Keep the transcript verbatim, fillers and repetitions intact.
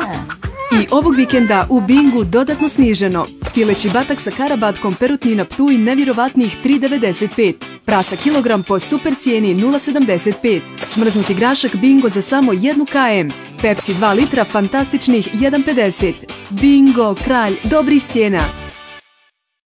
I ovog vikenda u Bingu dodatno sniženo. Pileći batak sa karabatkom perutnina Ptuj nevjerovatnih tri devedeset pet. Prasa kilogram po super cijeni nula sedamdeset pet. Smrznuti grašak Bingo za samo jednu km. Pepsi dva litra fantastičnih jedan pedeset. Bingo, kralj dobrih cijena.